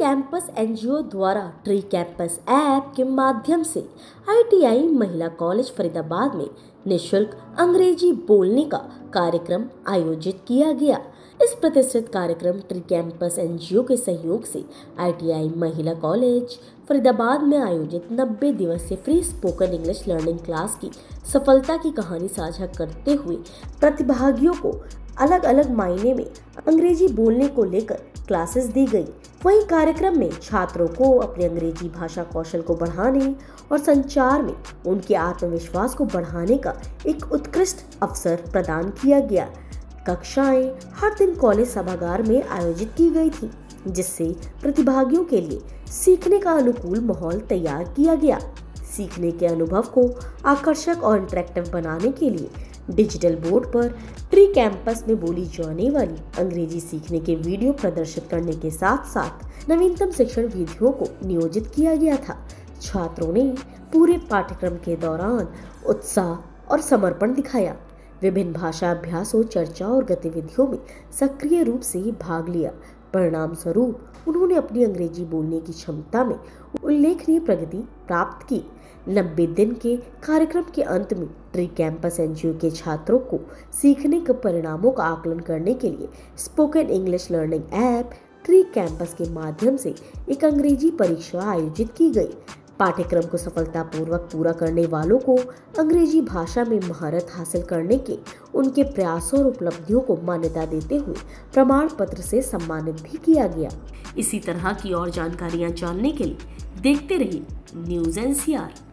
Campus NGO द्वारा tree campus app के माध्यम से आईटीआई महिला कॉलेज फरीदाबाद में निःशुल्क अंग्रेजी बोलने का कार्यक्रम आयोजित किया गया। इस प्रतिष्ठित कार्यक्रम ट्री कैंपस एनजीओ के सहयोग से आईटीआई महिला कॉलेज फरीदाबाद में आयोजित 90 दिवसीय free spoken English learning class की सफलता की कहानी साझा करते हुए प्रतिभागियों को अलग अलग मायने में अंग्रेजी बोलने को लेकर क्लासेस दी गई। वहीं कार्यक्रम में छात्रों को अपने अंग्रेजी भाषा कौशल को बढ़ाने और संचार में उनके आत्मविश्वास को बढ़ाने का एक उत्कृष्ट अवसर प्रदान किया गया। कक्षाएं हर दिन कॉलेज सभागार में आयोजित की गई थी, जिससे प्रतिभागियों के लिए सीखने का अनुकूल माहौल तैयार किया गया। सीखने के अनुभव को आकर्षक और इंटरेक्टिव बनाने के लिए डिजिटल बोर्ड पर ट्री कैंपस में बोली जाने वाली अंग्रेजी सीखने के वीडियो प्रदर्शित करने के साथ साथ नवीनतम शिक्षण विधियों को नियोजित किया गया था। छात्रों ने पूरे पाठ्यक्रम के दौरान उत्साह और समर्पण दिखाया। विभिन्न भाषा अभ्यासों, चर्चा और गतिविधियों में सक्रिय रूप से भाग लिया। परिणाम स्वरूप उन्होंने अपनी अंग्रेजी बोलने की क्षमता में उल्लेखनीय प्रगति प्राप्त की। 90 दिन के कार्यक्रम के अंत में ट्री कैंपस एनजीओ के छात्रों को सीखने के परिणामों का आकलन करने के लिए spoken English learning app tree campus के माध्यम से एक अंग्रेजी परीक्षा आयोजित की गई। पाठ्यक्रम को सफलतापूर्वक पूरा करने वालों को अंग्रेजी भाषा में महारत हासिल करने के उनके प्रयासों और उपलब्धियों को मान्यता देते हुए प्रमाण पत्र से सम्मानित भी किया गया। इसी तरह की और जानकारियां जानने के लिए देखते रहिए न्यूज़ एनसीआर।